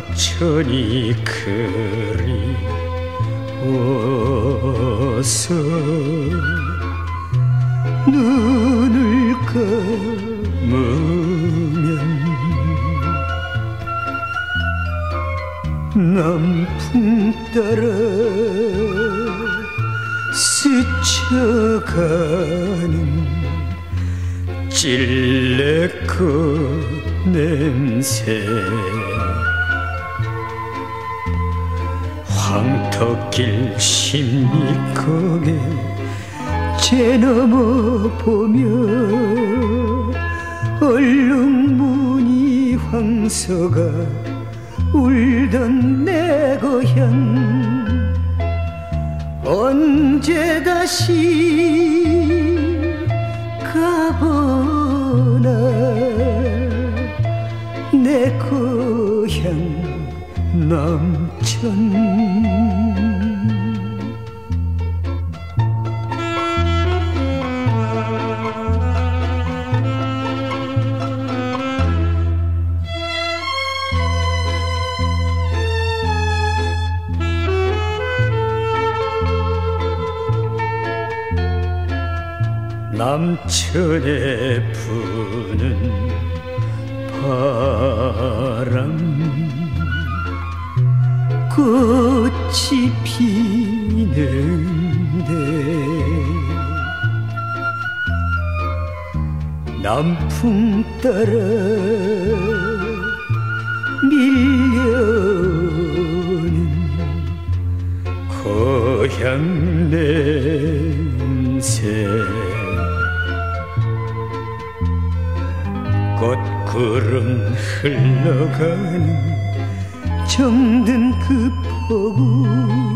남천이 그리워서 눈을 감으면 남풍 따라 스쳐가는 찔레꽃 냄새 황토길 십리거에 제 넘어 보며 얼룩무늬 황소가 울던 내 고향 언제 다시 가보나 내 고향 남천. 남천에 부는 바람 꽃이 피는데 남풍 따라 밀려오는 고향 냄새 꽃구름 흘러가는 정든 그 폭우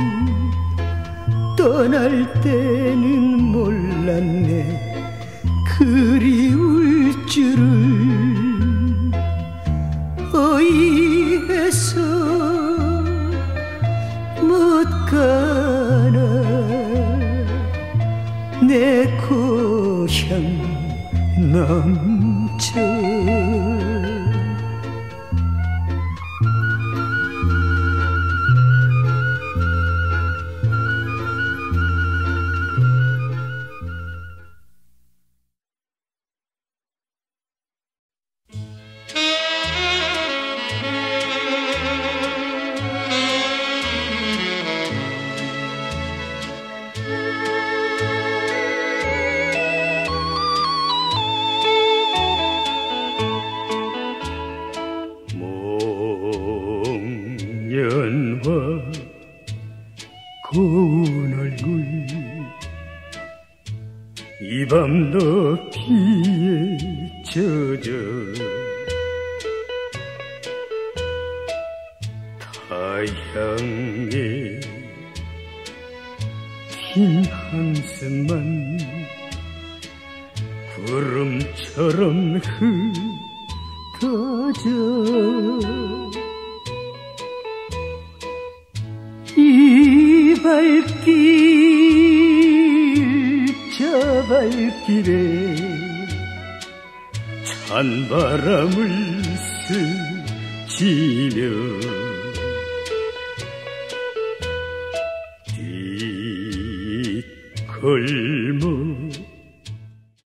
떠날 때는 몰랐네 그리울 줄을 어이해서 못 가나 내 고향 남천. 연화 고운 얼굴 이 밤도 피에 젖어 타향에 흰 한숨만 구름처럼 흩어져 이 발길 저 발길에 찬바람을 스치며 뒷골목